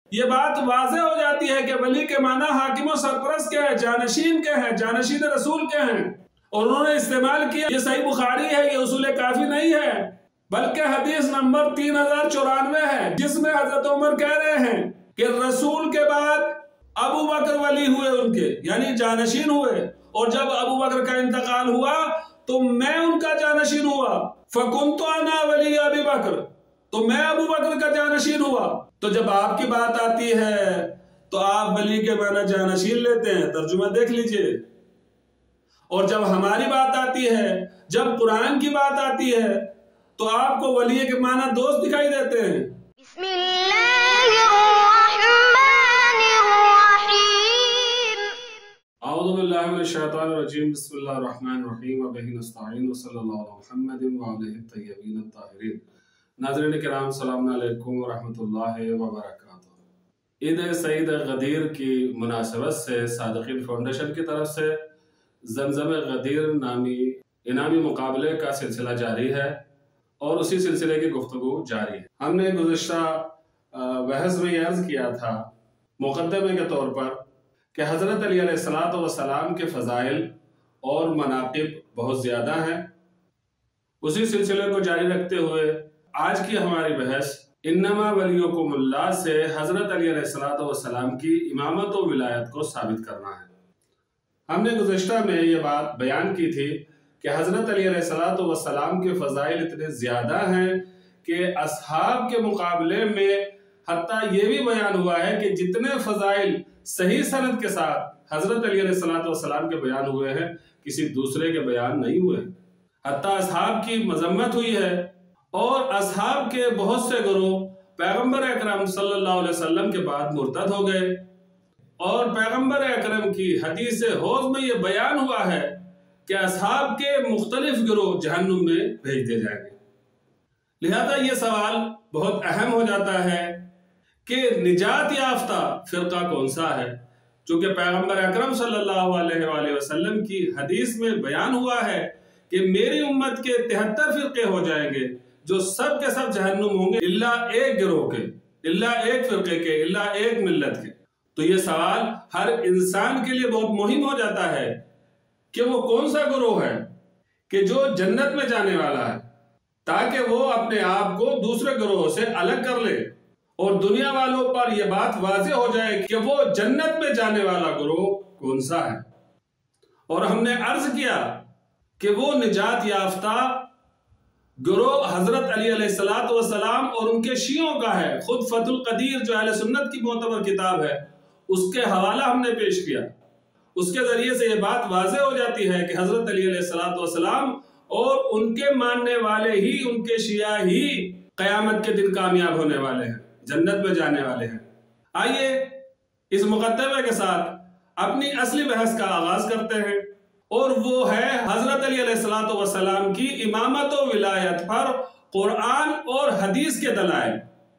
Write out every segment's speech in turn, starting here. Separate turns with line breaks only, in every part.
یہ بات واضح ہو جاتی ہے کہ ولی کے معنی حاکم و سرپرست کے ہیں، جانشین کے ہیں، جانشین رسول کے ہیں، اور انہوں نے استعمال کیا یہ صحیح بخاری ہے، یہ اصول کافی نہیں ہے، بلکہ حدیث نمبر 3094 ہے، جس میں حضرت عمر کہہ رہے ہیں کہ رسول کے بعد ابو بکر ولی ہوئے ان کے، یعنی جانشین ہوئے، اور جب ابو بکر کا انتقال ہوا تو میں ان کا جانشین ہوا، فَكُنْتُ أَنَا وَلِيَّ أَبِي بَكْرٍ، تو میں ابو بکر کا جانشین ہوا۔ تو جب آپ کی بات آتی ہے تو آپ ولی کے معنی جانشین لیتے ہیں، ترجمہ دیکھ لیجئے، اور جب ہماری بات آتی ہے، جب قرآن کی بات آتی ہے تو آپ کو ولی کے معنی دوست دکھائی دیتے ہیں۔
بسم اللہ الرحمن الرحیم۔
اعوذ باللہ من الشیطان الرجیم، بسم اللہ الرحمن الرحیم، وبہ نستعین، وصلی اللہ علی محمد وآلہ الطیبین الطاہرین۔ ناظرین کرام، السلام علیکم ورحمۃ اللہ وبرکاتہ۔ عید سعید غدیر کی مناسبت سے صادقین فاؤنڈیشن کی طرف سے زمزم غدیر نامی انعامی مقابلے کا سلسلہ جاری ہے، اور اسی سلسلے کی گفتگو جاری ہے۔ ہم نے گزشتہ بحث میں یہ عرض کیا تھا مقدمے کے طور پر کہ حضرت علی علیہ السلام کے فضائل اور مناقب بہت زیادہ ہیں۔ اسی سلسلے کو جاری رکھتے ہوئے آج کی ہماری بحث انما ولیکم اللہ سے حضرت علی علیہ السلام کی امامت و ولایت کو ثابت کرنا ہے۔ ہم نے گزشتہ میں یہ بات بیان کی تھی کہ حضرت علی علیہ السلام کے فضائل اتنے زیادہ ہیں کہ اصحاب کے مقابلے میں حتیٰ یہ بھی بیان ہوا ہے کہ جتنے فضائل صحیح سند کے ساتھ حضرت علی علیہ السلام کے بیان ہوئے ہیں، کسی دوسرے کے بیان نہیں ہوئے۔ حتیٰ اصحاب کی مذمت ہوئی ہے، اور اصحاب کے بہت سے گروہ پیغمبر اکرم صلی اللہ علیہ وسلم کے بعد مرتد ہو گئے، اور پیغمبر اکرم کی حدیث حوض میں یہ بیان ہوا ہے کہ اصحاب کے مختلف گروہ جہنم میں بھیج دے جائیں گے۔ لہذا یہ سوال بہت اہم ہو جاتا ہے کہ نجات یافتہ فرقہ کون سا ہے، چونکہ پیغمبر اکرم صلی اللہ علیہ وآلہ وسلم کی حدیث میں بیان ہوا ہے کہ میری امت کے 73 فرقے ہو جائیں گے جو سب کے سب جہنم ہوں گے، الا ایک گروہ کے، الا ایک فرقے کے، الا ایک ملت کے۔ تو یہ سوال ہر انسان کے لیے بہت مہم ہو جاتا ہے کہ وہ کون سا گروہ ہے کہ جو جنت میں جانے والا ہے، تاکہ وہ اپنے آپ کو دوسرے گروہ سے الگ کر لے اور دنیا والوں پر یہ بات واضح ہو جائے کہ وہ جنت میں جانے والا گروہ کون سا ہے۔ اور ہم نے عرض کیا کہ وہ نجات یافتہ گروہ حضرت علی علیہ السلام اور ان کے شیعوں کا ہے۔ خود فتح القدیر جو اہل سنت کی معتبر کتاب ہے، اس کے حوالہ ہم نے پیش کیا، اس کے ذریعے سے یہ بات واضح ہو جاتی ہے کہ حضرت علی علیہ السلام اور ان کے ماننے والے ہی، ان کے شیعہ ہی قیامت کے دن کامیاب ہونے والے ہیں، جنت میں جانے والے ہیں۔ آئیے اس مقدمے کے ساتھ اپنی اصلی بحث کا آغاز کرتے ہیں، اور وہ ہے حضرت علی علیہ السلام کی امامت و ولایت پر قرآن اور حدیث کے دلائل۔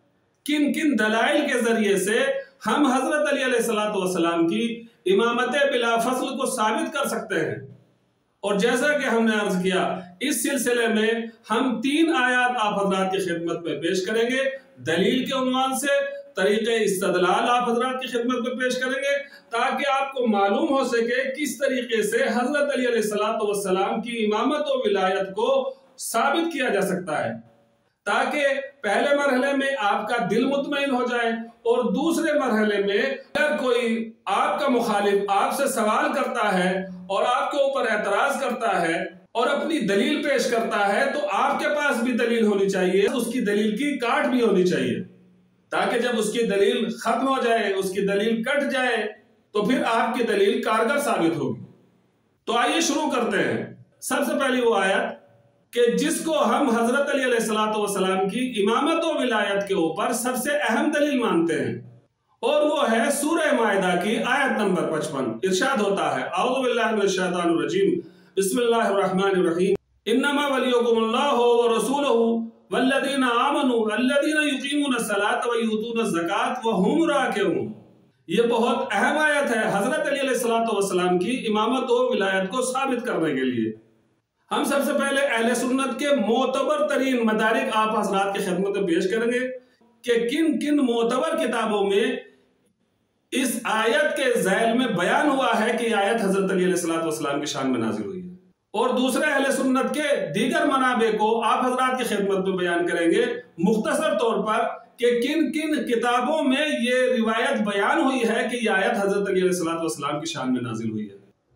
کن کن دلائل کے ذریعے سے ہم حضرت علی علیہ السلام کی امامت بلا فصل کو ثابت کر سکتے ہیں۔ اور جیسا کہ ہم نے عرض کیا، اس سلسلے میں ہم 3 آیات آپ حضرات کی خدمت میں پیش کریں گے، دلیل کے عنوان سے طریقہ استدلال آپ حضرات کی خدمت میں پیش کریں گے، تاکہ آپ کو معلوم ہو سکے کس طریقے سے حضرت علی علیہ السلام کی امامت و ولایت کو ثابت کیا جا سکتا ہے، تاکہ پہلے مرحلے میں آپ کا دل مطمئن ہو جائے، اور دوسرے مرحلے میں اگر کوئی آپ کا مخالف آپ سے سوال کرتا ہے اور آپ کے اوپر اعتراض کرتا ہے اور اپنی دلیل پیش کرتا ہے، تو آپ کے پاس بھی دلیل ہونی چاہیے، اس کی دلیل کی کاٹ بھی ہونی چاہیے، تاکہ جب اس کی دلیل ختم ہو جائے، اس کی دلیل کٹ جائے، تو پھر آپ کی دلیل کارگر ثابت ہوگی۔ تو آئیے شروع کرتے ہیں۔ سب سے پہلی وہ آیت کہ جس کو ہم حضرت علی علیہ السلام کی امامت و ولایت کے اوپر سب سے اہم دلیل مانتے ہیں، اور وہ ہے سورہ مائدہ کی آیت نمبر 55۔ ارشاد ہوتا ہے، اعوذ باللہ من الشیطان الرجیم، بسم اللہ الرحمن الرحیم، انما ولیکم اللہ ورسولہ والذین آمنوا الذین یقیمون الصلاۃ ویؤتون الزکاۃ وہم راکعون۔ یہ بہت اہم آیت ہے حضرت علی علیہ السلام کی امامت و ولایت کو ثابت کرنے کے لیے۔ ہم سب سے پہلے اہل سنت کے معتبر ترین مدارک آپ حضرات کی خدمت میں پیش کریں گے۔ کہ کن کن معتبر کتابوں میں اس آیت کے ذیل میں بیان ہوا ہے کہ یہ آیت حضرت علی علیہ السلام کی شان میں نازل ہوئی ہے، اور دوسرے اہل سنت کے دیگر منابع کو آپ حضرات کی خدمت میں بیان کریں گے مختصر طور پر کہ کن کن کتابوں میں یہ روایت بیان ہوئی ہے کہ یہ آیت حضرت علی علیہ السلام کی شان میں نازل ہوئی ہے۔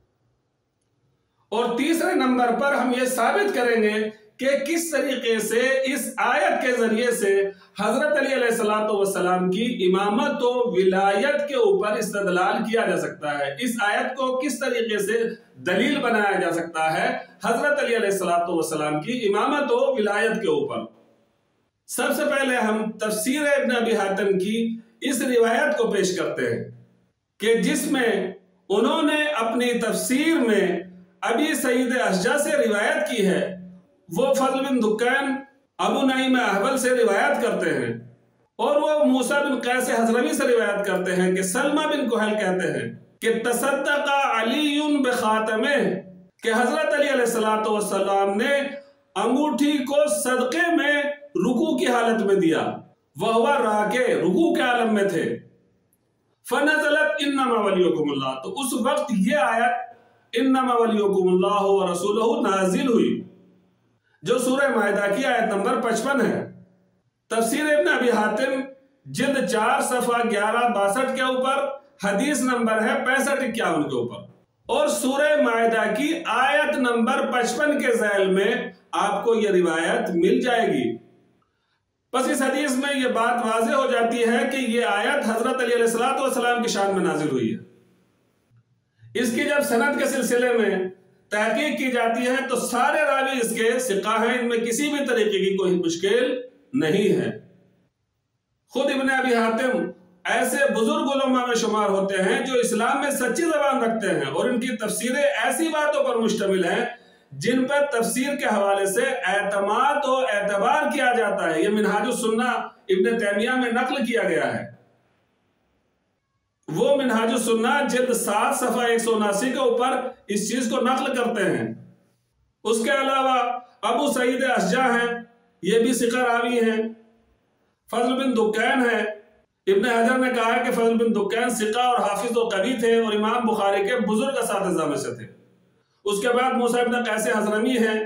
اور تیسرے نمبر پر ہم یہ ثابت کریں گے کہ کس طریقے سے اس آیت کے ذریعے سے حضرت علی علیہ السلام کی امامت و ولایت کے اوپر استدلال کیا جا سکتا ہے، اس آیت کو کس طریقے سے دلیل بنایا جا سکتا ہے حضرت علی علیہ السلام کی امامت و ولایت کے اوپر۔ سب سے پہلے ہم تفسیر ابن ابی حاتم کی اس روایت کو پیش کرتے ہیں کہ جس میں انہوں نے اپنی تفسیر میں ابی سعید اشجع سے روایت کی ہے، وہ فضل بن دکین ابو نعیم احول سے روایت کرتے ہیں، اور وہ موسیٰ بن قیس حضرمی سے روایت کرتے ہیں کہ سلمہ بن کہل کہتے ہیں کہ تصدق علی بخاتمہ، کہ حضرت علی علیہ السلام نے انگوٹھی کو صدقے میں رکوع کی حالت میں دیا، وہو راکع، رکوع کے عالم میں تھے، فنزلت انما ولیکم اللہ، تو اس وقت یہ آیت انما ولیکم اللہ ورسولہ نازل ہوئی، جو سورہ مائدہ کی آیت نمبر 55 ہے۔ تفسیر ابن ابی حاتم جلد 4 صفحہ 1162 کے اوپر، حدیث نمبر ہے 6551 کے اوپر، اور سورہ مائدہ کی آیت نمبر 55 کے ذیل میں آپ کو یہ روایت مل جائے گی۔ بس اس حدیث میں یہ بات واضح ہو جاتی ہے کہ یہ آیت حضرت علی علیہ السلام کی شان میں نازل ہوئی ہے۔ اس کی جب سند کے سلسلے میں تحقیق کی جاتی ہے تو سارے راوی اس کے ثقہ ہیں، ان میں کسی بھی طریقے کی کوئی مشکل نہیں ہے۔ خود ابن ابی حاتم ایسے بزرگ علماء میں شمار ہوتے ہیں جو اسلام میں سچی زبان رکھتے ہیں، اور ان کی تفسیریں ایسی باتوں پر مشتمل ہیں جن پر تفسیر کے حوالے سے اعتماد و اعتبار کیا جاتا ہے۔ یہ منہاج السنہ ابن تیمیہ میں نقل کیا گیا ہے، وہ منہاج السنہ جلد 7 صفحہ 179 کے اوپر اس چیز کو نقل کرتے ہیں۔ اس کے علاوہ ابو سعید اشجع ہیں، یہ بھی ثقہ راوی ہیں، فضل بن دکین ہیں، ابن حجر نے کہا ہے کہ فضل بن دکین ثقہ اور حافظ و قوی تھے اور امام بخاری کے بزرگ اساتذہ میں سے تھے۔ اس کے بعد موسیٰ بن قیس حضرمی ہیں،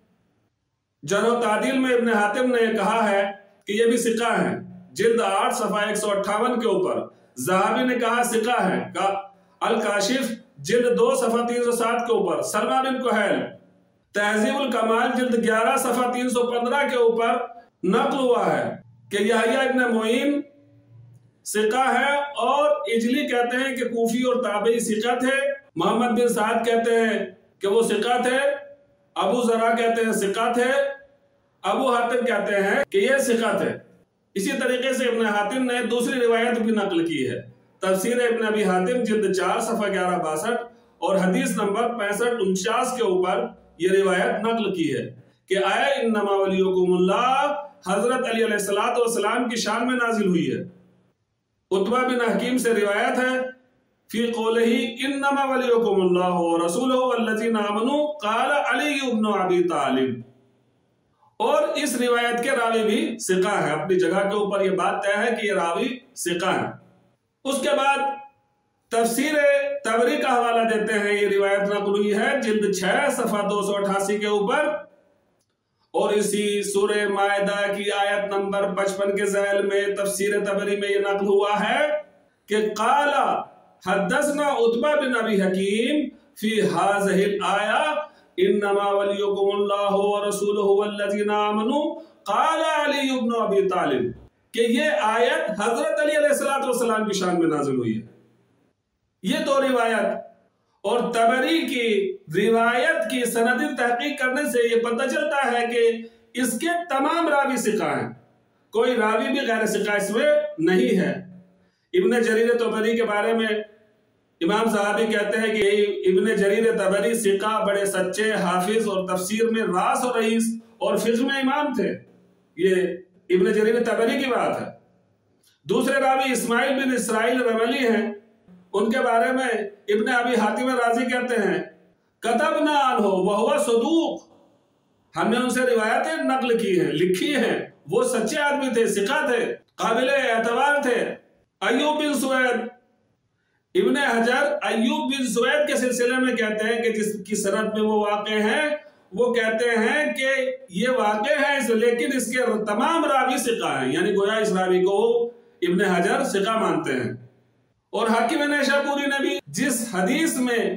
جرح و تعدیل میں ابن حاتم نے کہا ہے کہ یہ بھی ثقہ ہیں، جلد 8 صفحہ 158 کے اوپر۔ زہابی نے کہا ثقہ ہے، الکاشف جلد 2 صفحہ 307 کے اوپر۔ سلمہ بن کہل تہذیب الکمال جلد 11 صفحہ 315 کے اوپر نقل ہوا ہے کہ یحییٰ ابن معین ثقہ ہے، اور اجلی کہتے ہیں کہ کوفی اور تابعی ثقہ تھے، محمد بن سعد کہتے ہیں کہ وہ ثقہ تھے، ابو زرع کہتے ہیں ثقہ تھے، ابو حاتم کہتے ہیں کہ یہ ثقہ تھے۔ اسی طریقے سے ابن حاتم نے دوسری روایت بھی نقل کی ہے، تفسیر ابن ابی حاتم جلد 4 صفحہ 1162 اور حدیث نمبر 6549 کے اوپر یہ روایت نقل کی ہے کہ آیا انما ولیکم اللہ حضرت علی علیہ السلام کی شان میں نازل ہوئی ہے۔ عتبہ بن حکیم سے روایت ہے فی قولہ انما ولیکم اللہ ورسولہ والذین آمنوا قال علی ابن ابی طالب، اور اس روایت کے راوی بھی ثقہ ہے، اپنی جگہ کے اوپر یہ بات طے ہے کہ یہ راوی ثقہ ہے۔ اس کے بعد تفسیر طبری کا حوالہ دیتے ہیں، یہ روایت نقل ہوئی ہے جلد 6 صفحہ 288 کے اوپر، اور اسی سورہ مائدہ کی آیت نمبر 55 کے ذیل میں تفسیر طبری میں یہ نقل ہوا ہے کہ قال حدثنا عتبہ بن ابی حکیم فی ہذہ الآیہ انما ولیکم اللہ ورسولہ والذین آمنوا قال علی ابن ابی طالب، کہ یہ آیت حضرت علی علیہ السلام کی شان میں نازل ہوئی ہے۔ یہ دو روایت اور طبری کی روایت کی سندی تحقیق کرنے سے یہ پتہ چلتا ہے کہ اس کے تمام راوی ثقہ ہیں، کوئی راوی بھی غیر ثقہ اس میں نہیں ہے۔ ابن جریر طبری کے بارے میں امام صحابی کہتے ہیں کہ ابن جریر طبری ثقہ، بڑے سچے حافظ اور تفسیر میں راس اور رئیس اور فقہ میں امام تھے، یہ ابن جریر طبری کی بات ہے۔ دوسرے راوی اسماعیل بن اسرائیل رملی ہیں، ان کے بارے میں ابن ابی حاتم رازی کہتے ہیں کتبنا عنہ وہو صدوق، ہم نے ان سے روایتیں نقل کی ہیں، لکھی ہیں، وہ سچے آدمی تھے، ثقہ تھے۔ काबिल एतबार थे। अय्यूब बिन सुवैद, इब्न हजर अय्यूब बिन सुवैद के सिलसिले में कहते हैं कि जिसकी सनद में वो वाक़े हैं, वो कहते हैं कि ये वाक़े है लेकिन इसके तमाम रावी सिका हैं, यानी गोया इस रावी को इब्न हजर सिका मानते हैं। और हाकिम नैशापुरी ने भी जिस हदीस में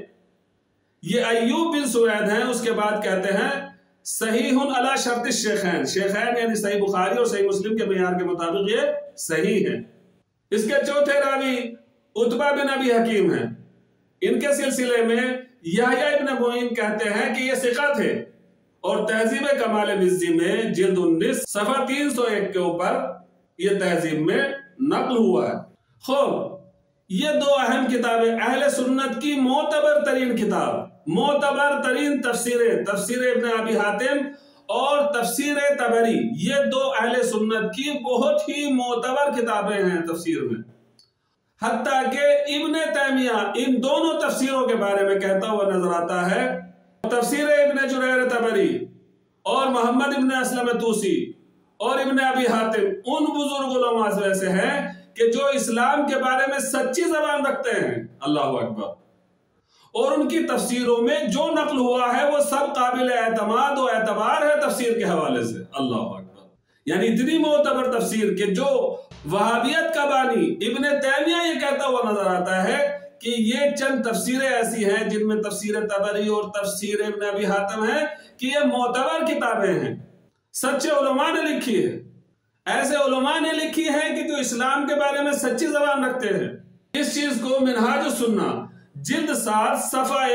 ये अय्यूब बिन सुवैद हैं उसके बाद कहते हैं सहीहुन अला शर्त शेखैन, शेखैन यानी सही बुखारी और सही मुस्लिम के मेयार के मुताबिक ये सही है। इसके चौथे रावी उतबा बिन अबी हकीम हैं। इनके सिलसिले में यहया इब्न मुईन कहते हैं कि ये सिका थे और तहजीब कमाल मिज़्ज़ी में जिल्द 19 सफ़ा 301 के ऊपर ये तहजीब में नक़ल हुआ है। खूब, ये दो अहम किताबें अहले सुन्नत की मोतबर तरीन किताब, मोतबर तरीन तफसीर इब्न अबी हातिम और तफसीर तबरी, ये दो अहले सुन्नत की बहुत ही मोतबर किताबें हैं तफसीर में। हत्ता कि इब्न तैमिया इन दोनों तफसीरों के बारे में कहता हुआ नजर आता है। तफसीर इब्न जुरैर तबरी और मोहम्मद इब्न असलम तूसी और इब्न अबी हातिम उन बुजुर्ग उलमा में से हैं कि जो इस्लाम के बारे में सच्ची जबान रखते हैं, अल्लाह अकबर, और उनकी तफसीरों में जो नकल हुआ है वो सब काबिल एतमाद और एतबार है तफसीर के हवाले से, अल्लाह अकबर। यानी इतनी मोतबर तफसीर के जो वहाबियत का बानी इब्न तैमिया ये कहता हुआ नजर आता है कि ये चंद तफसीरें ऐसी हैं जिनमें तफसीर तबरी और तफसीर इब्न अबी हातिम है कि ये मोतबर किताबें हैं, सच्चे उलमा ने लिखी है, ऐसे उलमा ने लिखी है कि जो इस्लाम के बारे में सच्ची जबान रखते हैं। इस चीज को मिनहाज सुन्ना जिल्द 7 सफ़ा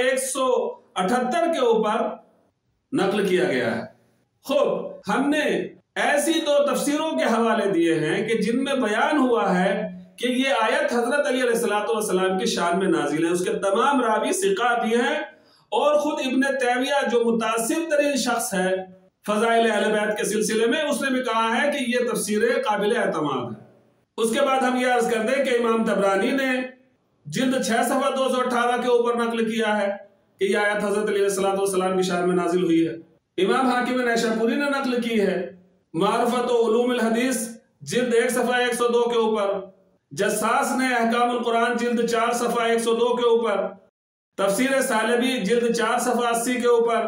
178 के ऊपर नकल किया गया है। खूब, हमने ऐसी दो तफसीरों के हवाले दिए हैं कि जिनमें बयान हुआ है कि ये आयत हजरत अली अलैहिस्सलाम की शान में नाजिल है। उसके तमाम रावी सिका भी हैं और खुद इब्न तैमिया जो मुतासिर तरीन शख्स है फज़ाइल अहले बैत के सिलसिले में, उसने भी कहा है कि ये तफसीरें काबिल एतमाद है। उसके बाद हम ये अर्ज कर दें कि इमाम तबरानी ने जिल्द 6 सफ़ा 218 के ऊपर नकल किया है कि ये आयत हजरत अली अलैहिस्सलाम की शान में नाजिल हुई है। इमाम हाकिम नैशापुरी ने नकल की है मारिफत उलूमुल हदीस जिल्द 1 सफ़ा 102 के ऊपर, जस्सास ने अहकामुल कुरान जिल्द 4 सफ़ा 102 के ऊपर, तफसीर सालबी जिल्द 4 सफ़ा 80 के ऊपर,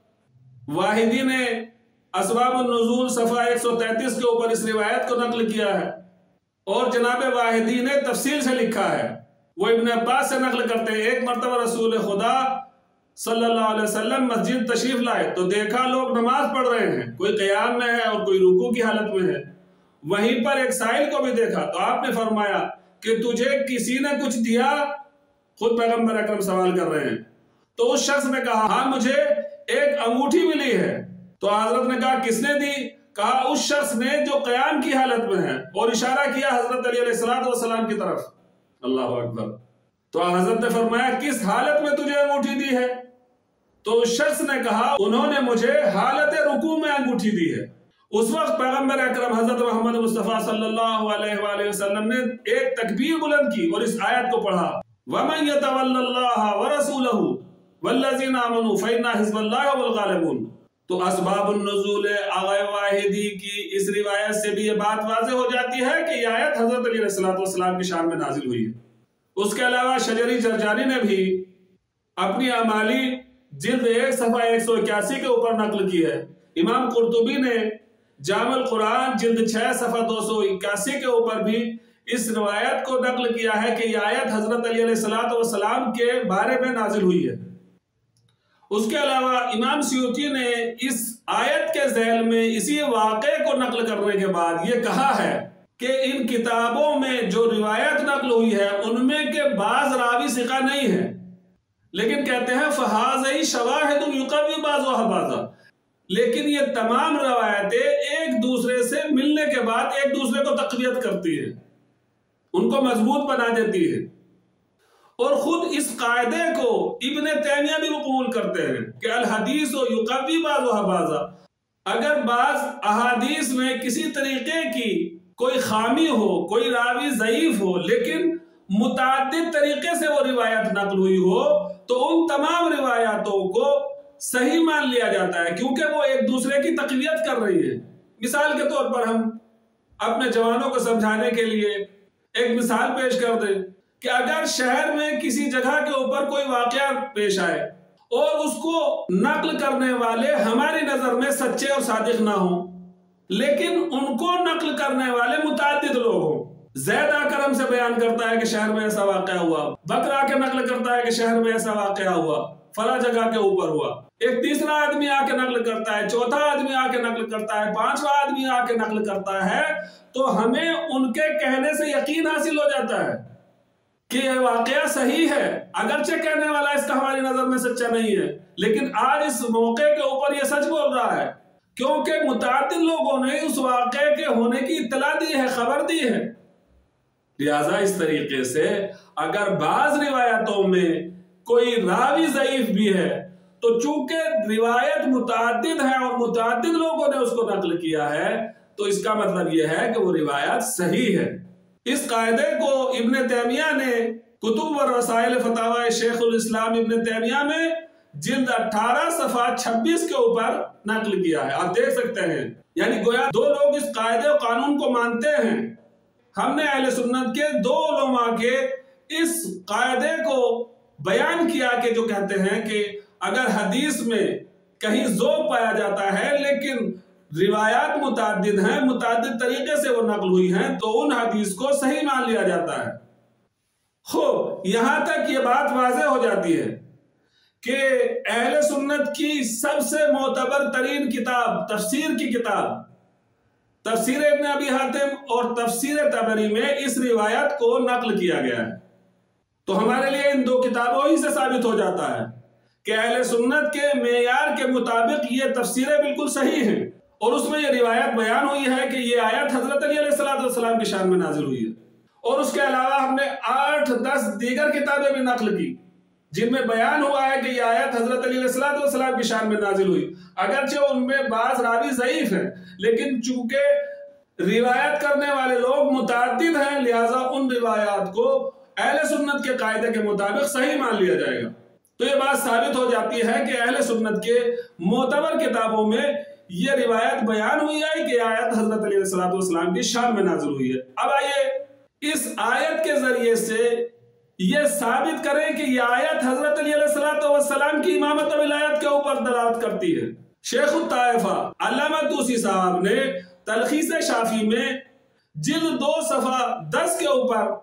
वाहिदी ने असबाबुन नुज़ूल सफ़ा 133 के ऊपर इस रिवायत को नकल किया है। और जनाब वाहिदी ने तफसील से लिखा है, वो इब्न अब्बास से नकल करते हैं, एक मरतबा रसूल खुदा सल्लल्लाहु अलैहि वसल्लम मस्जिद तशरीफ लाए तो देखा लोग नमाज पढ़ रहे हैं, कोई क़याम में है और कोई रुकू की हालत में है। वहीं पर एक साइल को भी देखा तो आपने फरमाया कि तुझे किसी ने कुछ दिया? खुद पैगंबर अकरम सवाल कर रहे हैं। तो उस शख्स ने कहा हाँ, मुझे एक अंगूठी मिली है। तो हजरत ने कहा किसने दी? कहा उस शख्स ने जो क़याम की हालत में है, और इशारा किया हजरत अली अलैहिस्सलाम की तरफ, अल्लाह अकबर। तो हजरत ने फरमाया किस हालत में तुझे अंगूठी दी है? तो उस शख्स ने कहा उन्होंने मुझे हालत रुकू में अंगूठी दी है। उस वक्त पैगंबर अकरम हजरत मोहम्मद मुस्तफा सल्लल्लाहु अलैहि वसल्लम ने एक तकबीर बुलंद की और इस आयत को पढ़ा, वमन यतवल्लल्लाह व रसूलहु वल्लज़ीना आमनू फइन्ना हिज़्बल्लाहि हुमुल गालिबून। तो असबाबुन नुज़ूल आगा वाहिदी की इस रिवायत से भी ये बात वाज़ेह हो जाती है कि ये आयत हजरत अली अलैहिस्सलाम की शान में नाजिल हुई है। उसके अलावा शजरी जरजानी ने भी अपनी अमाली जिल्द 1 सफ़ा 181 के ऊपर नकल की है। इमाम कुर्तुबी ने जामुल कुरान जिल्द 6 सफ़ा 281 के ऊपर भी इस रिवायत को नकल किया है कि यह आयत हजरत अली अलैहिस्सलाम के बारे में नाजिल हुई है। उसके अलावा इमाम सियूती ने इस आयत के ज़ैल में इसी वाक़े को नकल करने के बाद ये कहा है कि इन किताबों में जो रिवायत नकल हुई है उनमें के बाज़ रावी सिका नहीं है, लेकिन कहते हैं फ़हाज़ी शवाहिदुन युक़व्वी बाज़ुहा बाज़ा, लेकिन ये तमाम रवायतें एक दूसरे से मिलने के बाद एक दूसरे को तक़वियत करती है, उनको मजबूत बना देती है। और खुद इस कायदे को इब्न तैमिया भी कबूल करते हैं कि अल हदीस युक़व्वी बाज़ुहा बाज़ा। अगर बाज़ अहादीस में किसी तरीके की कोई खामी हो, कोई रावी ज़ईफ हो, लेकिन मुताद्दिद तरीके से वो रिवायत नकल हुई हो, तो उन तमाम रिवायातों को सही मान लिया जाता है, क्योंकि वो एक दूसरे की तक़वियत कर रही है। मिसाल के तौर पर हम اپنے جوانوں کو سمجھانے کے لیے ایک مثال پیش کر دیں کہ اگر شہر میں کسی جگہ کے اوپر کوئی واقعہ پیش آئے اور اس کو نقل کرنے والے ہماری نظر میں سچے اور صادق نہ ہوں، لیکن ان کو نقل کرنے والے متعدد لوگ ہوں۔ زید آ کر ہم سے بیان کرتا ہے کہ شہر میں ایسا واقعہ ہوا، بکر آ کے نقل کرتا ہے کہ شہر میں ایسا واقعہ ہوا، فلاں جگہ کے اوپر ہوا، ایک تیسرا آدمی آ کے نقل کرتا ہے، چوتھا آدمی آ کے نقل کرتا ہے، پانچواں آدمی آ کے نقل کرتا ہے، تو ہمیں ان کے کہنے سے یقین حاصل ہو جاتا ہے کہ یہ واقعہ صحیح ہے، اگرچہ کہنے والا اس کا ہماری نظر میں سچا نہیں ہے، لیکن آج اس موقع کے اوپر یہ سچ بول رہا ہے، کیونکہ متعدد لوگوں نے اس واقعے کے ہونے کی اطلاع دی ہے، خبر دی ہے۔ لہذا اس طریقے سے اگر بعض روایتوں میں کوئی راوی ضعیف بھی ہے تو چونکہ روایت متعدد ہے اور متعدد لوگوں نے اس کو نقل کیا ہے تو اس کا مطلب یہ ہے کہ وہ روایت صحیح ہے۔ اس قاعدے کو ابن تیمیہ نے کتب و رسائل فتاوی شیخ الاسلام ابن تیمیہ میں جلد 18 صفحہ 26 کے اوپر نقل کیا ہے، آپ دیکھ سکتے ہیں۔ یعنی گویا دو لوگ اس قاعدے و قانون کو مانتے ہیں۔ ہم نے اہل سنت کے دو علماء کے اس قاعدے کو بیان کیا کہ جو کہتے ہیں کہ اگر حدیث میں کہیں ذوق پایا جاتا ہے لیکن روایات متعدد ہیں، متعدد طریقے سے وہ نقل ہوئی ہیں، تو ان حدیث کو صحیح مان لیا جاتا ہے۔ خوب، یہاں تک یہ بات واضح ہو جاتی ہے کہ اہل سنت کی سب سے معتبر ترین کتاب تفسیر کی کتاب تفسیر ابن ابی حاتم اور تفسیر طبری میں اس روایت کو نقل کیا گیا ہے۔ تو ہمارے لیے ان دو کتابوں ہی سے ثابت ہو جاتا ہے کہ اہل سنت کے معیار کے مطابق یہ تفسیریں بالکل صحیح ہیں، اور اس میں یہ روایت بیان ہوئی ہے کہ یہ آیت حضرت علی علیہ السلام کی شان میں نازل ہوئی ہے۔ اور اس کے علاوہ ہم نے 8-10 دیگر کتابیں بھی نقل کی جن میں بیان ہوا ہے کہ یہ آیت حضرت علی علیہ السلام کی شان میں نازل ہوئی، اگرچہ ان میں بعض راوی ضعیف ہیں، لیکن چونکہ روایت کرنے والے لوگ متعدد ہیں لہٰذا ان روایات کو اہل سنت کے قاعدے کے مطابق صحیح مان لیا جائے گا۔ تو یہ بات ثابت ہو جاتی ہے کہ اہل سنت کے معتبر کتابوں میں یہ روایت بیان ہوئی ہے کہ آیت حضرت علی علیہ السلام کی شان میں نازل ہوئی ہے۔ اب آئیے اس آیت کے ذریعے سے یہ ثابت کریں کہ یہ آیت حضرت علی علیہ السلام کی امامت و ولایت کے اوپر دلالت کرتی ہے۔ شیخ الطائفہ علامہ طوسی صاحب نے تلخیص شافی میں جلد 2 صفحہ 10 کے اوپر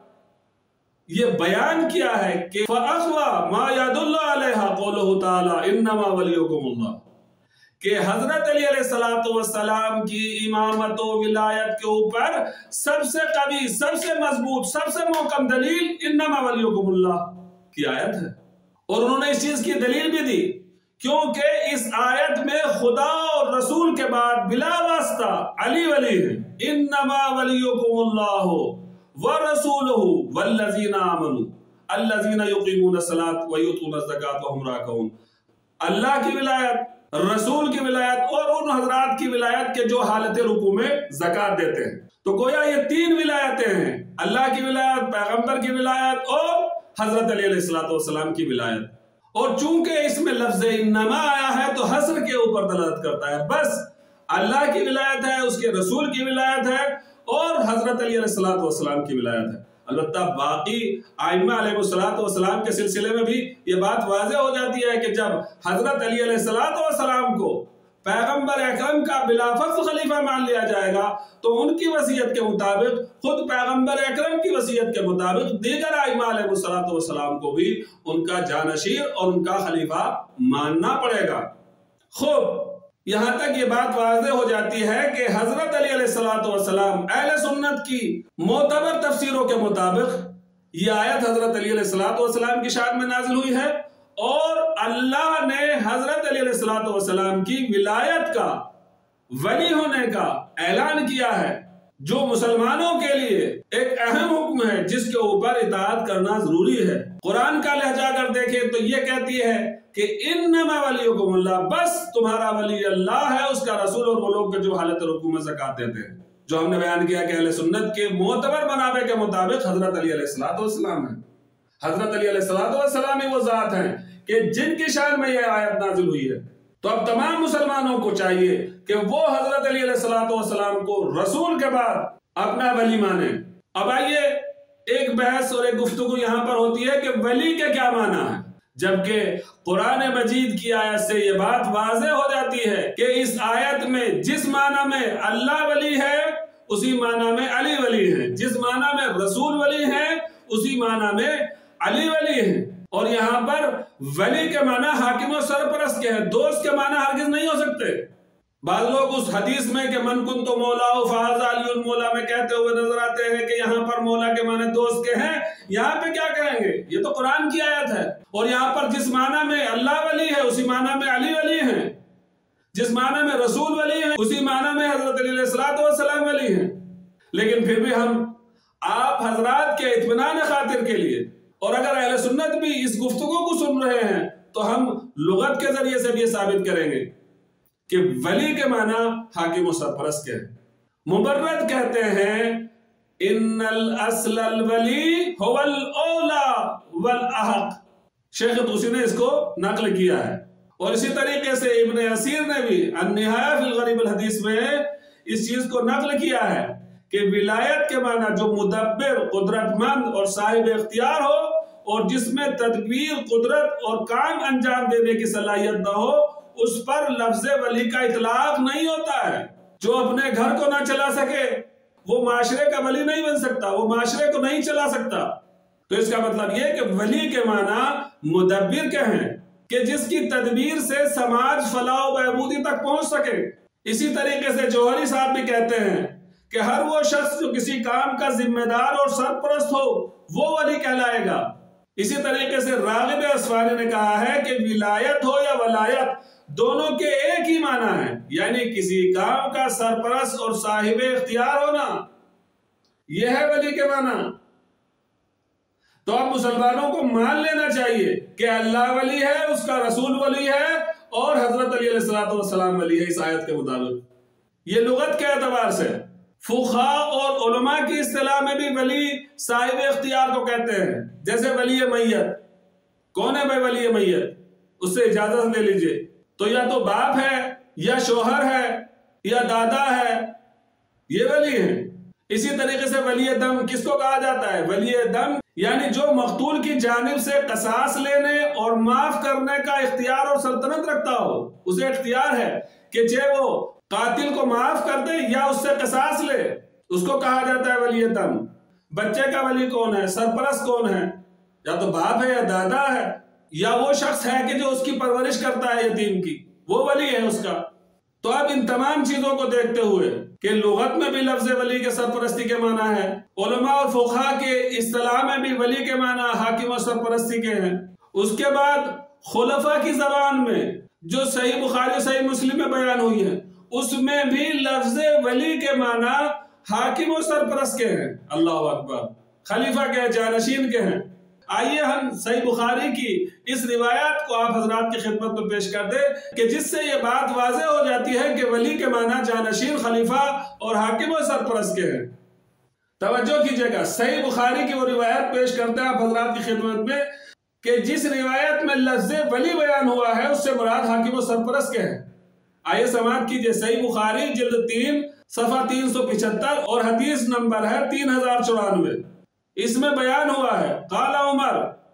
یہ بیان کیا ہے کہ فَأَخْوَى مَا يَدُلُّ عَلَيْهَا قَوْلُهُ تَعَالَى إِنَّمَا وَلِيُّكُمُ اللَّهُ، کہ حضرت علی علیہ السلام کی امامت و ولایت کے اوپر سب سے قوی، سب سے مضبوط، سب سے محکم دلیل انما ولیکم اللہ کی آیت ہے۔ اور انہوں نے اس چیز کی دلیل بھی دی کیونکہ اس آیت میں خدا اور رسول کے بعد بلا واسطہ علی ولی ہے۔ انما ولیکم اللہ ورسولہ والذین آمنوا الذین یقیمون الصلاۃ ویؤتون الزکاۃ وہم راکعون، اللہ کی ولایت، رسول کی ولایت اور ان حضرات کی ولایت کے جو حالت رکوع میں زکوٰۃ دیتے ہیں۔ تو گویا یہ 3 ولایتیں ہیں، اللہ کی ولایت، پیغمبر کی ولایت اور حضرت علی علیہ السلام کی ولایت۔ اور چونکہ اس میں لفظ انما آیا ہے تو حصر کے اوپر دلالت کرتا ہے، بس اللہ کی ولایت ہے، اس کے رسول کی ولایت ہے اور حضرت علی علیہ السلام کی ولایت ہے۔ البتہ باقی ائمہ علیہ السلام کے سلسلے میں بھی یہ بات واضح ہو جاتی ہے کہ جب حضرت علی علیہ السلام کو پیغمبر اکرم کا بلا فخر خلیفہ مان لیا جائے گا تو ان کی وصیت کے مطابق، خود پیغمبر اکرم کی وصیت کے مطابق دیگر ائمہ علیہ السلام کو بھی ان کا جانشین اور ان کا خلیفہ ماننا پڑے گا۔ خوب، یہاں تک یہ بات واضح ہو جاتی ہے کہ حضرت علی علیہ السلام اہل سنت کی معتبر تفسیروں کے مطابق یہ آیت حضرت علی علیہ السلام کی شان میں نازل ہوئی ہے، اور اللہ نے حضرت علی علیہ السلام کی ولایت کا، ولی ہونے کا اعلان کیا ہے، جو مسلمانوں کے لیے ایک اہم حکم ہے جس کے اوپر اطاعت کرنا ضروری ہے۔ قرآن کا لہجہ اگر دیکھیں تو یہ کہتی ہے کہ انما ولیکم اللہ، بس تمہارا ولی اللہ ہے، اس کا رسول اور وہ لوگ جو حالت رکوع میں زکوٰۃ دیتے ہیں، جو ہم نے بیان کیا کہ اہل سنت کے معتبر منابع کے مطابق حضرت علی علیہ السلام ہے۔ حضرت علی علیہ السلام ہی وہ ذات ہیں کہ جن کی شان میں یہ آیت نازل ہوئی ہے۔ تو اب تمام مسلمانوں کو چاہیے کہ وہ حضرت علی علیہ السلام کو رسول کے بعد اپنا ولی مانے۔ اب آئیے ایک بحث اور ایک گفتگو یہاں پر ہوتی ہے کہ ولی کے کیا معنی ہے، جبکہ قرآن مجید کی آیت سے یہ بات واضح ہو جاتی ہے کہ اس آیت میں جس معنی میں اللہ ولی ہے اسی معنی میں علی ولی ہے، جس معنی میں رسول ولی ہے اسی معنی میں علی ولی ہے۔ اور یہاں پر ولی کے معنی حاکم و سرپرست کے ہیں، دوست کے معنی ہرگز نہیں ہو سکتے۔ بعض لوگ اس حدیث میں کہ من کنت مولا فہذا علی المولا میں کہتے ہوئے نظر آتے ہیں کہ یہاں پر مولا کے معنی دوست کے ہیں، یہاں پہ کیا کہیں گے؟ یہ تو قرآن کی آیت ہے، اور یہاں پر جس معنی میں اللہ ولی ہے اسی معنی میں علی ولی ہیں، جس معنی میں رسول ولی ہیں اسی معنی میں حضرت علی علیہ السلام ولی ہیں۔ لیکن پھر بھی ہم آپ حضرات کے اطمینان خاطر کے لیے، اور اگر اہل سنت بھی اس گفتگو کو سن رہے ہیں تو ہم لغت کے ذریعے سے بھی یہ ثابت کریں گے کہ ولی کے معنی حاکم و سرپرست کے ہیں۔ مبرد کہتے ہیں ان الاصل الولی هو الاولی والاحق، شیخ طوسی نے اس کو نقل کیا ہے، اور اسی طریقے سے ابن اسیر نے بھی النہایہ فی الغریب الحدیث میں اس چیز کو نقل کیا ہے کہ ولایت کے معنی جو مدبر، قدرت مند اور صاحب اختیار ہو، اور جس میں تدبیر، قدرت اور کام انجام دینے کی صلاحیت نہ ہو، اس پر لفظ ولی کا اطلاق نہیں ہوتا ہے۔ جو اپنے گھر کو نہ چلا سکے وہ معاشرے کا ولی نہیں بن سکتا، وہ معاشرے کو نہیں چلا سکتا۔ تو اس کا مطلب یہ کہ ولی کے معنی مدبر کے ہیں کہ جس کی تدبیر سے سماج فلاح و بہبودی تک پہنچ سکے۔ اسی طریقے سے جوہری صاحب بھی کہتے ہیں کہ ہر وہ شخص جو کسی کام کا ذمہ دار اور سرپرست ہو وہ ولی کہلائے گا۔ اسی طریقے سے راغب اصفہانی نے کہا ہے کہ ولایت ہو یا ولایت دونوں کے ایک ہی معنی ہے، یعنی کسی کام کا سرپرست اور صاحب اختیار ہونا، یہ ہے ولی کے معنی۔ تو اب مسلمانوں کو مان لینا چاہیے کہ اللہ ولی ہے، اس کا رسول ولی ہے، اور حضرت علی علیہ السلام ولی ہے اس آیت کے مطابق۔ یہ لغت کے اعتبار سے فقہاء اور علماء کی اصطلاح میں بھی ولی صاحب اختیار کو کہتے ہیں، جیسے ولی میت۔ کون ہے بھائی ولی میت؟ اس سے اجازت لے لیجئے، تو یا تو باپ ہے یا شوہر ہے یا دادا ہے، یہ ولی ہیں۔ اسی طریقے سے ولی دم کس کو کہا جاتا ہے؟ ولی دم یعنی جو مقتول کی جانب سے قصاص لینے اور معاف کرنے کا اختیار اور سلطنت رکھتا ہو، اسے اختیار ہے کہ چاہے وہ قاتل کو معاف کر دے یا اس سے قصاص لے، اس کو کہا جاتا ہے ولی دم۔ بچے کا ولی کون ہے؟ سرپرست کون ہے؟ یا تو باپ ہے یا دادا ہے، یا وہ شخص ہے کہ جو اس کی پرورش کرتا ہے یتیم کی، وہ ولی ہے اس کا۔ تو اب ان تمام چیزوں کو دیکھتے ہوئے کہ لغت میں بھی لفظ ولی کے سرپرستی کے معنی ہے، علماء اور فقہاء کے اصطلاح میں بھی ولی کے معنی حاکم و سرپرستی کے ہیں، اس کے بعد خلفاء کی زبان میں جو صحیح بخاری و صحیح مسلم میں بیان ہوئی ہے اس میں بھی لفظ ولی کے معنی حاکم و سرپرست کے ہیں۔ اللہ اکبر، خلیفہ کے ہیں، جانشین کے ہیں۔ آئیے ہم صحیح بخاری کی اس روایت کو آپ حضرات کی خدمت میں پیش کر دیں کہ جس سے یہ بات واضح ہو جاتی ہے کہ ولی کے معنی جانشین، خلیفہ اور حاکم و سرپرست کے ہیں۔ توجہ کیجئے گا، صحیح بخاری کی وہ روایت پیش کرتے ہیں آپ حضرات کی خدمت میں کہ جس روایت میں لفظ ولی بیان ہوا ہے اس سے مراد حاکم و سرپرست کے ہیں۔ آئیے سماعت کیجئے، صحیح بخاری جلد 3 صفحہ 375 اور حدیث نمبر ہے 3094۔ اس میں بیان ہوا ہے، قال عمر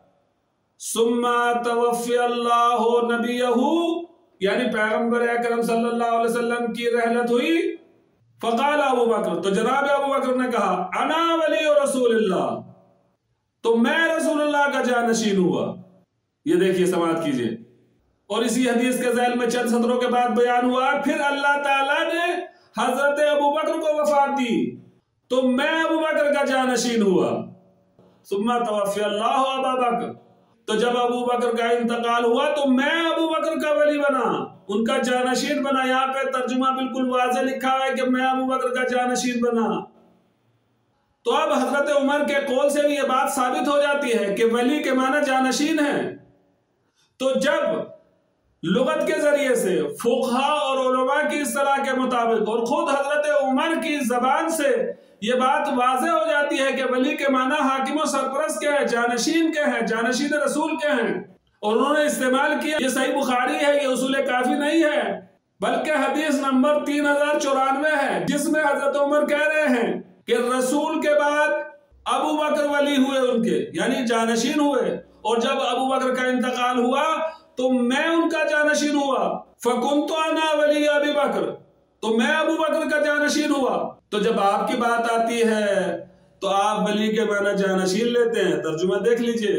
ثم توفی اللہ نبیہ، یعنی پیغمبر اکرم صلی اللہ علیہ وسلم کی رحلت ہوئی، فقال ابو بکر، تو جناب ابو بکر نے کہا انا ولی رسول اللہ، تو میں رسول اللہ کا جانشین ہوا۔ یہ دیکھیے سماعت کیجئے، اور اسی حدیث کے ذیل میں چند سطروں کے بعد بیان ہوا پھر اللہ تعالیٰ نے حضرت ابو بکر کو وفات دی تو میں ابو بکر کا جانشین ہوا۔ ثم توفی اللہ ابا بکر، تو جب ابو بکر کا انتقال ہوا تو میں ابو بکر کا ولی بنا، ان کا جانشین بنا۔ یہاں پہ ترجمہ بالکل واضح لکھا ہے کہ میں ابو بکر کا جانشین بنا۔ تو اب حضرت عمر کے قول سے بھی یہ بات ثابت ہو جاتی ہے کہ ولی کے معنی جانشین ہے۔ تو جب لغت کے ذریعے سے فقہاء اور علماء کی اصطلاح کے مطابق اور خود حضرت عمر کی زبان سے یہ بات واضح ہو جاتی ہے کہ ولی کے معنی حاکم و سرپرست کے ہیں، جانشین کے ہیں، جانشین رسول کے ہیں، اور انہوں نے استعمال کیا یہ صحیح بخاری ہے، یہ اصول کافی نہیں ہے، بلکہ حدیث نمبر 3094 ہے جس میں حضرت عمر کہہ رہے ہیں کہ रसूल के बाद अबू बकर वली हुए उनके, यानी जानशीन हुए, और जब अबू बकर का इंतकाल हुआ तो मैं उनका जानशीन हुआ। फकुंतु अना वली अबी बकर, तो मैं अबू बकर का जानशीन हुआ। तो जब आपकी बात आती है तो आप वली के माना जानशीन लेते हैं, तर्जुमा देख लीजिए।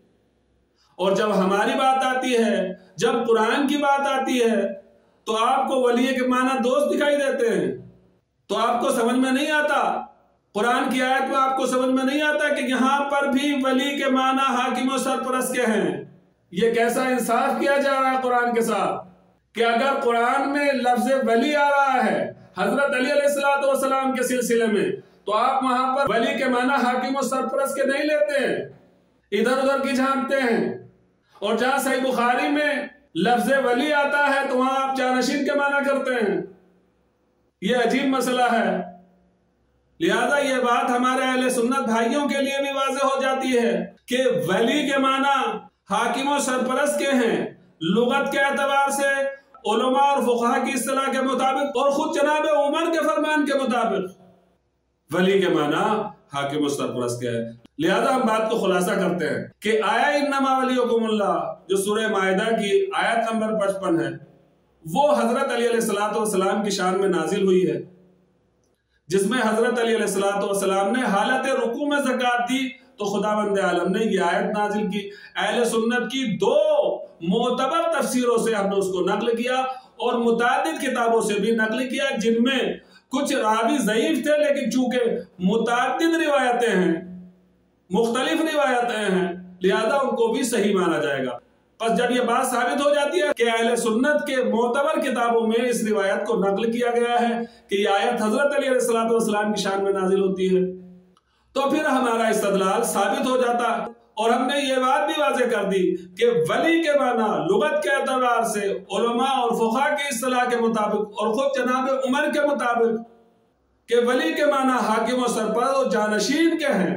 और जब हमारी बात आती है, जब कुरान की बात आती है, तो आपको वली के माना दोस्त दिखाई देते हैं। तो आपको समझ में नहीं आता, कुरान की आयत में आपको समझ में नहीं आता कि यहाँ पर भी वली के माना हाकिम और सरपरस्त के हैं। ये कैसा इंसाफ किया जा रहा है कुरान के साथ कि अगर कुरान में लफ्ज वली आ रहा है हजरत अली अलैहिस्सलाम के सिलसिले में, तो आप वहां पर वली के माना हाकिम और सरपरस्त के नहीं लेते हैं, इधर उधर की झांकते हैं। और जहां सही बुखारी में लफ्ज वली आता है तो वहां आप जानशीन के माना करते हैं। ये अजीब मसला है। लिहाजा ये बात हमारे अहले सुन्नत भाइयों के लिए भी वाज़ेह हो जाती है कि वली के माना हाकिम और सरपरस्त के हैं लुगत के एतबार से, उलमा और फुक़हा की इस्तिलाह के मुताबिक, और खुद जनाब उमर के फरमान के मुताबिक वली के माना हाकिम और सरपरस्त के है। लिहाजा हम बात को खुलासा करते हैं कि आया इन्नमा वलियुकुमुल्लाह, जो सूरह माइदा की आयत नंबर 55 है, वो हजरत अली अलैहिस्सलाम की शान में नाजिल हुई है, जिसमें हजरत अली अलैहिस्सलाम ने हालत रुकू में ज़कात दी। तो खुदावंद आलम ने ये आयत नाजिल की। अहले सुन्नत की 2 मोतबर तफसीरों से हमने उसको नकल किया और मुतादिद किताबों से भी नकल किया, जिनमें कुछ रावी ज़ईफ थे, लेकिन चूंकि मुतादिद रिवायतें हैं, मुख्तलिफ रिवायतें हैं, लिहाजा उनको भी सही माना जाएगा। बस जब ये बात साबित हो जाती है कि अहले सुन्नत के मोतबर किताबों में इस रिवायत को नकल किया गया है कि ये आयत हजरत अली अलैहिस्सलाम की शान में नाजिल होती है, तो फिर हमारा इस्तदलाल साबित हो जाता है। और हमने ये बात भी वाज़ेह कर दी कि वली के माना लुगत के एतबार से, उलमा और फुक़हा की इस्तिलाह के मुताबिक, और खुद जनाब उमर के मुताबिक कि वली के माना हाकिम और सरपरस्त और जानशीन के हैं।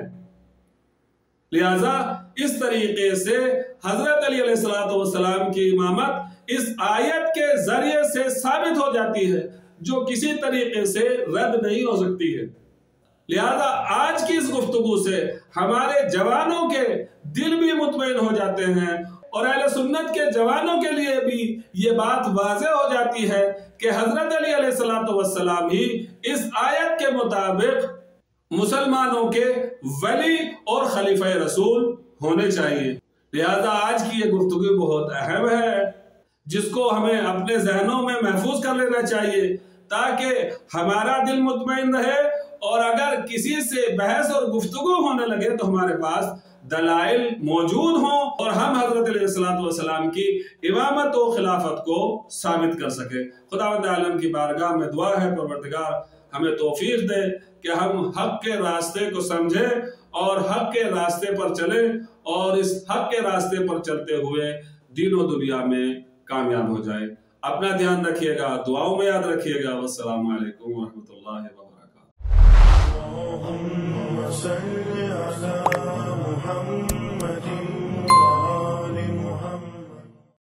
लिहाजा इस तरीके से हजरत अली अलैहिस्सलाम की इमामत इस आयत के जरिए से साबित हो जाती है, जो किसी तरीके से रद्द नहीं हो सकती है। लिहाजा आज की इस गुफ्तगू से हमारे जवानों के दिल भी मुतमईन हो जाते हैं, और अहले सुन्नत के जवानों के लिए भी ये बात वाज़ेह हो जाती है कि हजरत अली अलैहिस्सलाम ही इस आयत के मुताबिक मुसलमानों के वली और खलीफा रसूल होने चाहिए। लिहाजा आज की ये गुफ्तगू बहुत अहम है, जिसको हमें अपने जहनों में महफूज कर लेना चाहिए, ताकि हमारा दिल मुतमईन रहे, और अगर किसी से बहस और गुफ्तगू होने लगे तो हमारे पास दलाइल मौजूद हों और हम हजरत अलैहिस्सलाम की इमामत और खिलाफत को साबित कर सके। खुदावंद आलम की बारगाह में दुआ है, परवरदिगार हमें तौफीक दे कि हम हक के रास्ते को समझें और हक के रास्ते पर चलें, और इस हक के रास्ते पर चलते हुए दीन और दुनिया में कामयाब हो जाए। अपना ध्यान रखिएगा, दुआओं में याद रखिएगा। वस्सलामु अलैकुम व रहमतुल्लाहि व बरकातहू।